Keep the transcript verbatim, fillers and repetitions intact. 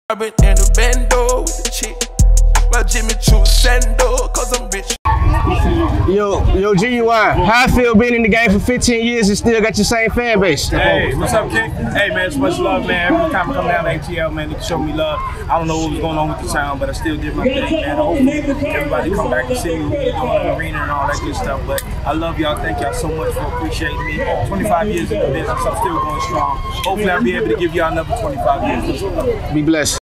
I've been in the bando with the chick. Well, Jimmy Choo Sando, cause I'm rich. Yo, yo, Ginuwine, how I feel being in the game for fifteen years and still got your same fan base? Hey, what's up, King? Hey, man, it's much love, man. Every time I come down to A T L, man, they show me love. I don't know what was going on with the sound, but I still did my thing, man. Hopefully, everybody come back and see me doing the arena and all that good stuff. But I love y'all. Thank y'all so much for appreciating me. twenty-five years in the business, I'm still going strong. Hopefully, I'll be able to give y'all another twenty-five years. Be blessed.